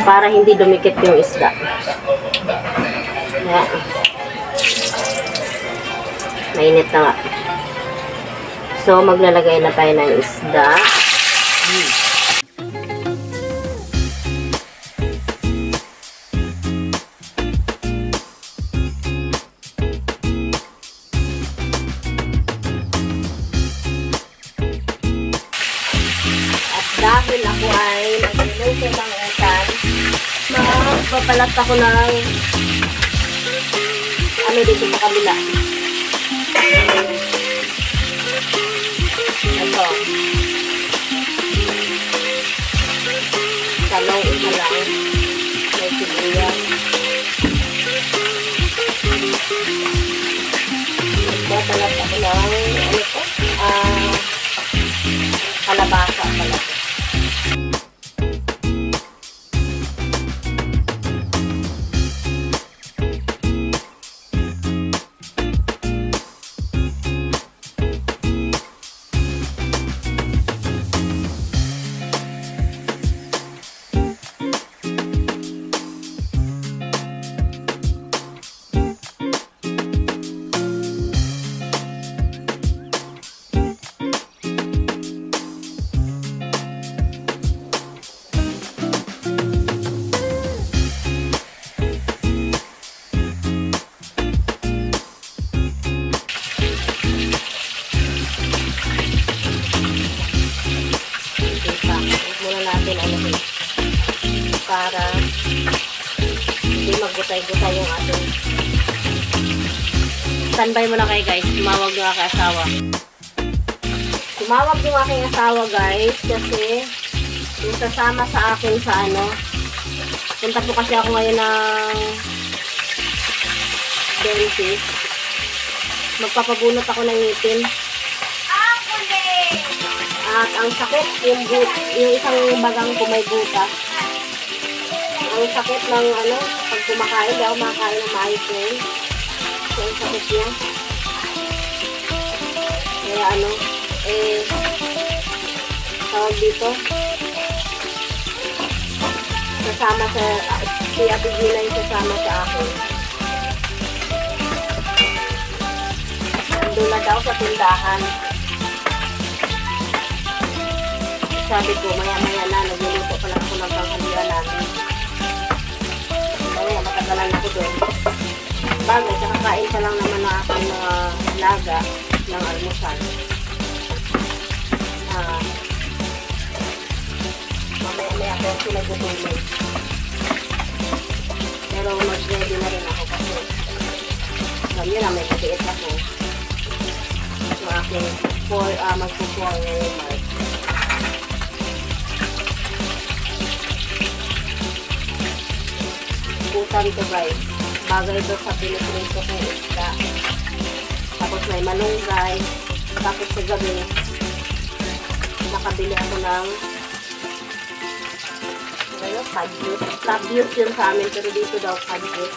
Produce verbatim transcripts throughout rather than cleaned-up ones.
para hindi dumikit yung isda. Yan. Mainit na nga. So, maglalagay na tayo ng isda. Hmm. At dahil ako ay nagluluto ng utan, magpapalat ako ng ano dito sa kabila. Ito. Talong isa lang. May sibuyas. Magpapalat ako ng ano po? Ah, kalabasa pala. Para hindi maggutay-gutay yung ating. Standby muna kayo guys. Tumawag yung aking asawa. Tumawag yung aking asawa guys kasi yung sasama sa akin sa ano. Punta po kasi ako ngayon ng dentist. Magpapabunot ako ng ngipin. At ang sakit yung, but, yung isang bagang ko may butas. Ang sakit ng ano, pag kumakain, di ako makakain ng maayos ngayon. So, ang sakit niya. Kaya ano, eh, tawag dito. Sasama sa, uh, si Ate Gina yung sasama sa akin. Nandun na daw sa tindahan. Sabi ko, maya-maya na, nagluluto pa lang ako ng panghalira natin. Kaya matagalan ako doon. Bagay, kakakain pa lang naman na aking mga laga ng almusal. Uh, mamaya-maya ako sila gutulog. Pero mag-ready na rin ako kasi alam nyo na, may katiit ako. So, aking uh, mag-four ngayon March. Putan to guys. Bagay ito sa piniprito kong isda. Tapos may malunggay. Tapos sa gabi, nakabili ako ng ano, kadjus. Kadjus yun sa amin, pero dito daw kadjus.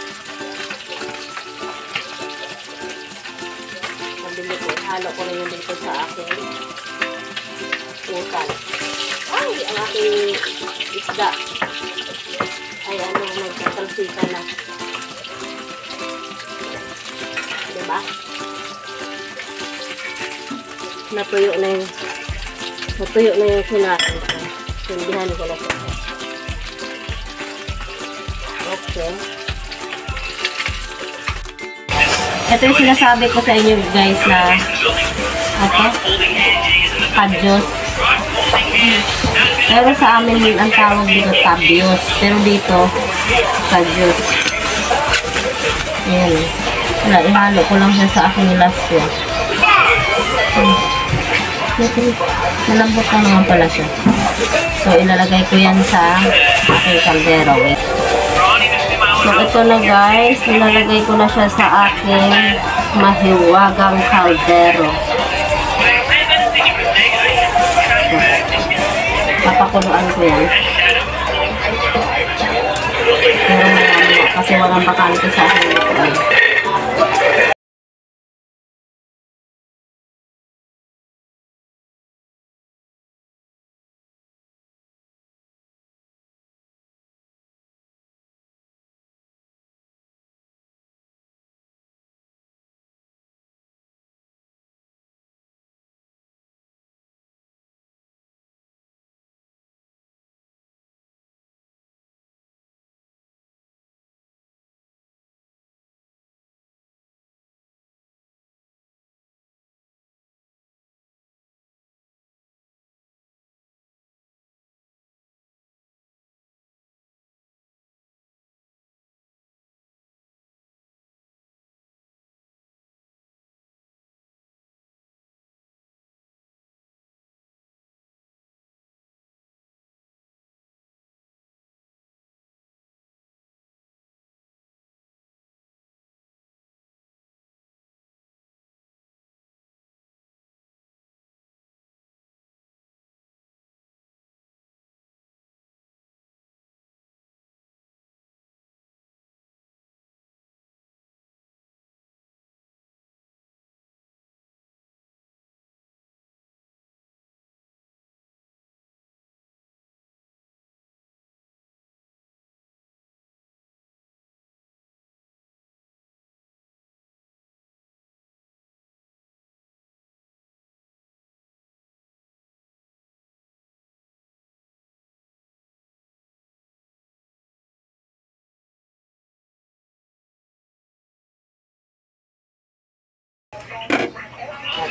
Nabili ko. Halo ko na yun dito sa aking putan. Ay! Ang aking isda. Ay, ano, nagkakalsika na. Diba? Natuyo na yung natuyo na yung sinain ko. Sindihan ko na siya. Okay. Ito yung sinasabi ko sa inyo guys na ito, kadjus. Pero sa amin ang tawag dito tabios. Pero dito, kadjus. Ayan. Wala, ihalo ko lang siya sa aking lasya. Hmm. Malambot lang naman pala siya. So, ilalagay ko yan sa aking kaldero. So, ito na guys. Ilalagay ko na siya sa aking mahiwagang kaldero. Papakuluan ko yan. Pero marami kasi walang bakante sa akin.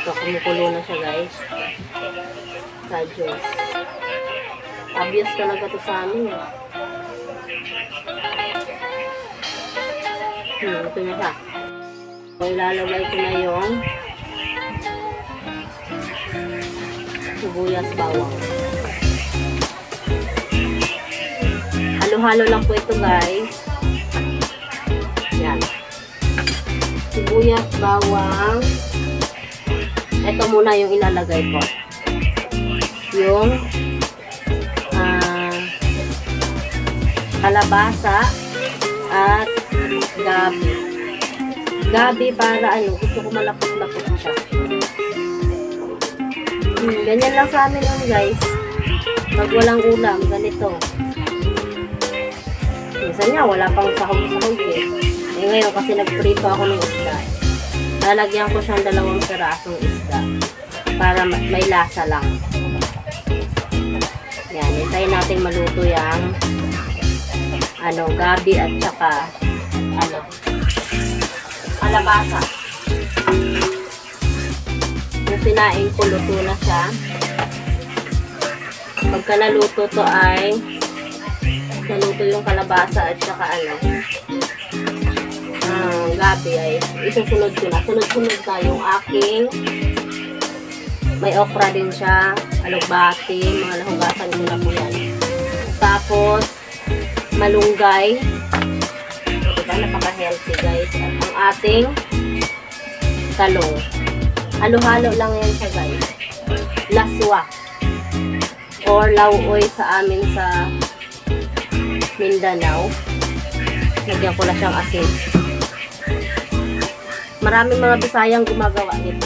Ito, kumukulo na siya guys. Tajos. Obvious talaga to sa amin eh. Hmm, ito na siya. So, ilalagay ko na yung sibuyas bawang. Halo-halo lang po ito guys. Yan. Sibuyas bawang. Ito muna yung ilalagay ko. Yung uh, kalabasa at gabi. Gabi para ano, gusto ko malapot-lapot siya. Hmm, ganyan lang sa amin yun guys. Pag walang ulam, ganito. Minsan nga, wala pang sahog-sahog eh. Eh ngayon kasi nagprito ako ng isda. Lalagyan ko siyang dalawang pirasong isda. Para may lasa lang. Yan, hintayin natin maluto yung ano, gabi at saka ano, kalabasa. Yung sinaing ko, luto na siya. Pagka naluto to ay naluto yung kalabasa at saka ano, uh, gabi ay isusunod ko na. Sunod-sunod na yung aking may okra din siya, alugbati, mga nahugasan ko na po yan. Tapos, malunggay. Diba, napaka-healthy guys. At ang ating talong. Halo-halo lang yan siya guys. Laswa. Or lauoy sa amin sa Mindanao. Lagyan ko na siyang asin. Maraming mga Bisayang gumagawa nito.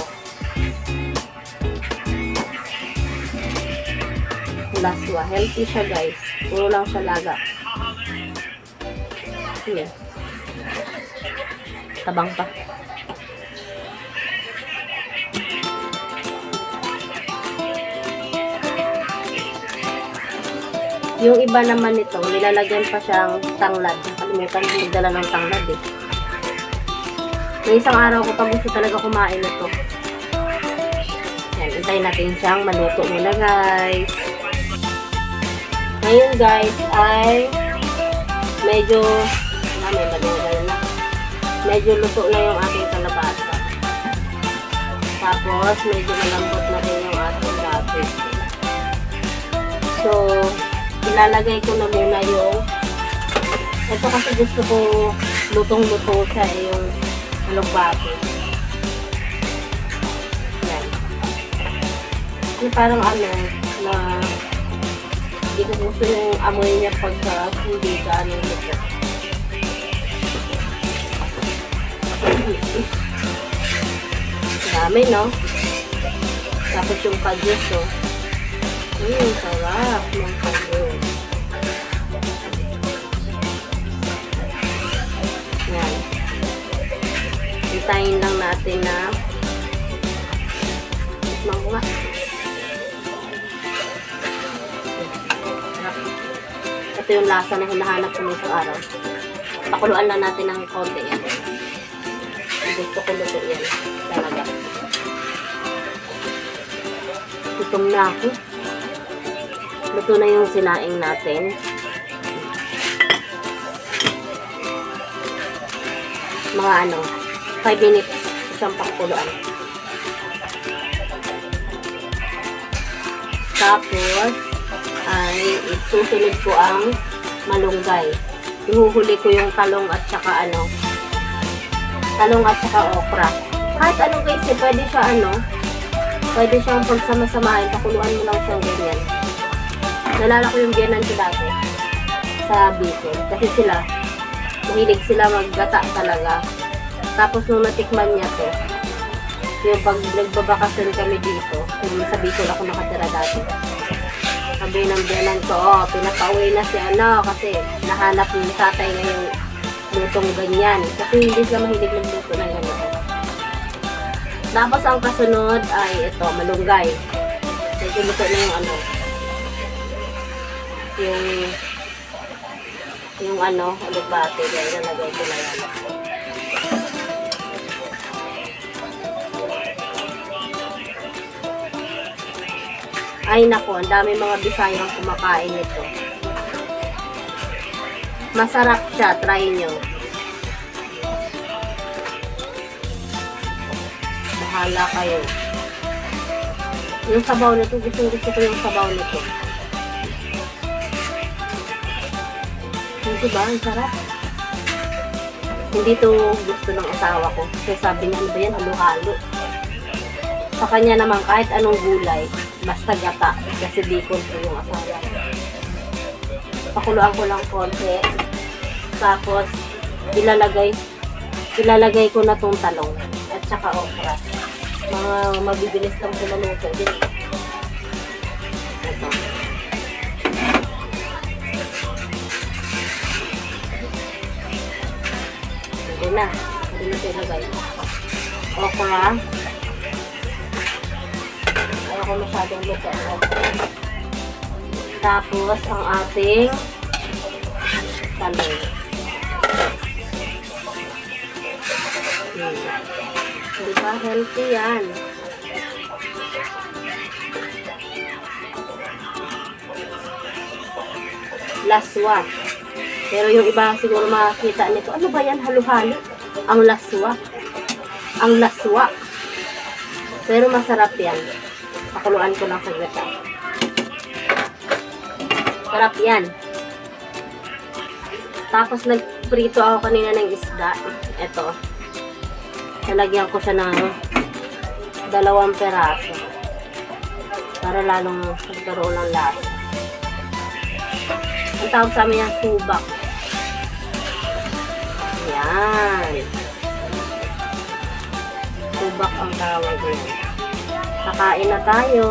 Laswa. Healthy siya guys. Puro lang siya laga. Hmm. Tabang pa. Yung iba naman nito, nilalagyan pa siyang tanglad. Nakalimutan ko magdala ng tanglad eh. May isang araw ko pa gusto talaga kumain ito. Yan, hintayin natin siyang maluto muna guys. Ngayon guys ay medyo na may malunggay na. Medyo luto na yung ating kalabasa. Tapos medyo malambot na rin yung ating gabi. So, ilalagay ko na muna yung ito kasi gusto ko lutong-luto siya eh, yung alugbati. Yan. Yung parang ano na hindi ko gusto yung amoy niya pagka hindi ka anong luto. Dami, no? Tapos yung kadyos, oh. Hmm, sarap ng kadyos. Yan. Hintayin lang natin na mangwa. Ito yung lasa na hinahanap ko nito araw. Pakuluan lang natin ng konti yan. Gusto ko luto yan. Talaga. Gutom na ako. Luto na yung sinaing natin. Mga ano, five minutes isang pakuluan. Tapos, ay isusunod ko ang malunggay. Ihuhuli ko yung talong at saka ano, talong at saka okra. Kahit ano guys, eh, pwede siya ano, pwede siyang pagsama-samahin, pakuluan mo lang siyang ganyan. Nalala ko yung biyanan ko dati sa Bicol. Kasi sila, mahilig sila maggata talaga. Tapos nung natikman niya to, yung pag nagbabakasyon kami dito, yung sa Bicol ako nakatira dati. Sabi ng biyanan ko, oh, pinapauwi na si ano, kasi nahanap ni tatay niya yung lutong ganyan. Kasi hindi sila mahilig magluto na ganyan. Tapos ang kasunod ay ito, malunggay. Medyo luto na yung ano, yung yung ano, alugbati. Kaya nalagay ko na yan. Ay nako, ang dami mga Bisayang kumakain nito. Masarap siya, try nyo. Bahala kayo. Yung sabaw nito, gusto gusto ko yung sabaw nito. Hindi ba? Ang sarap. Hindi to gusto ng asawa ko. Kasi sabi niya, ano ba yan? Halo-halo. Sa kanya naman, kahit anong gulay, basta gata. Kasi bacon ko yung asawa. Pakuluan ko lang konti. Tapos, ilalagay, ilalagay ko na tong talong. At saka okra. Mga mabibilis lang sila luto din. Ito. Hindi na. Hindi na ito ilagay. Okra. Ayaw ko masyadong luto ang okra. Tapos, ang ating talong. Hmm. Diba? Healthy yan. Laswa. Pero yung iba siguro makakita nito, ano ba yan? Halo-halo. Ang laswa. Ang laswa. Pero masarap yan. Pakuluan ko lang sa gata. Sarap yan. Tapos nagprito ako kanina ng isda. Ito. Nalagyan ko siya ng dalawang peraso para lalong magkaroon ng lasa. Ang tawag sa amin yung subak. Yan. Subak ang tawag yan. Kakain na tayo.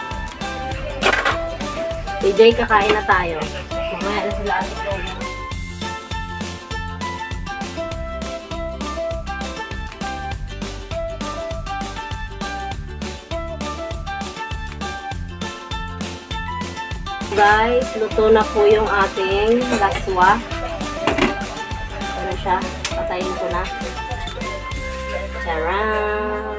A J, kakain na tayo. Mamaya na sila atin ko. Guys, luto na po yung ating laswa. Ano siya? Patayin ko na. Charan!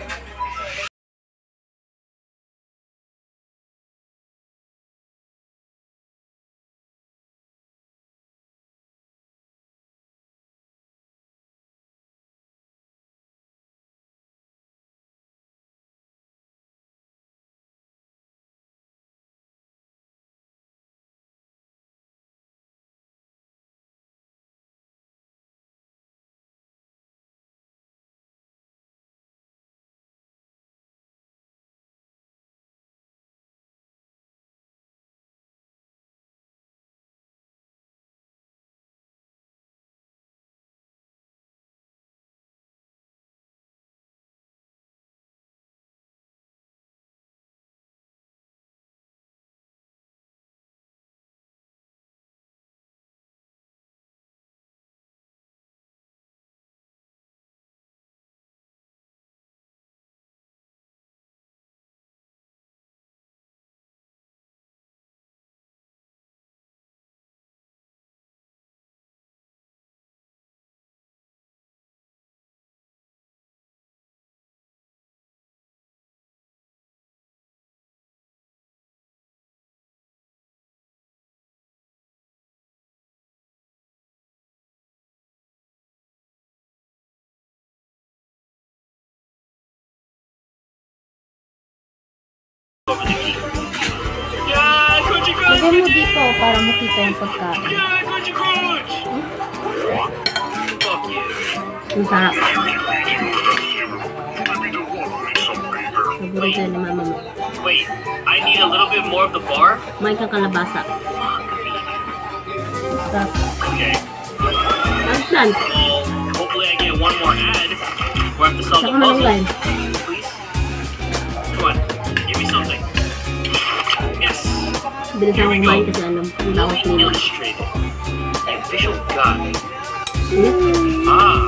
Lagay mo dito para makita yung pagkain. Hmm? Ang sarap. Paborito ni mama mo. Wait, I need a little bit more of the bar? May kang kalabasa. Stop. Okay. Ang plan. Hopefully I get one more ad. Or I have to solve the Saka puzzle. malunggay. Please? Come on. Give me something. Yes. Bilis Here ako we kumain go. kasi alam kung dapat Movie nila. Illustrated. The official guide. Hmm? Ah.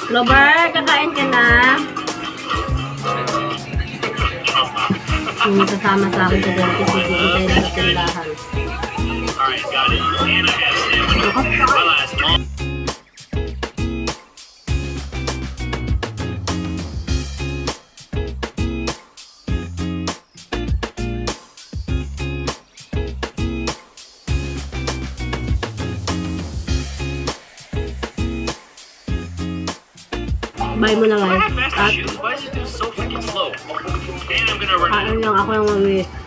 Lover, kakain ka na? Yung sasama sa akin sa dentist, hindi ko tayo sa tindahan. Alright, got it. And I have sandwich. My last one. Bye mo na I guys. have faster At shoes. Why does it do so freaking slow? And I'm gonna run. kain lang ako yung mami.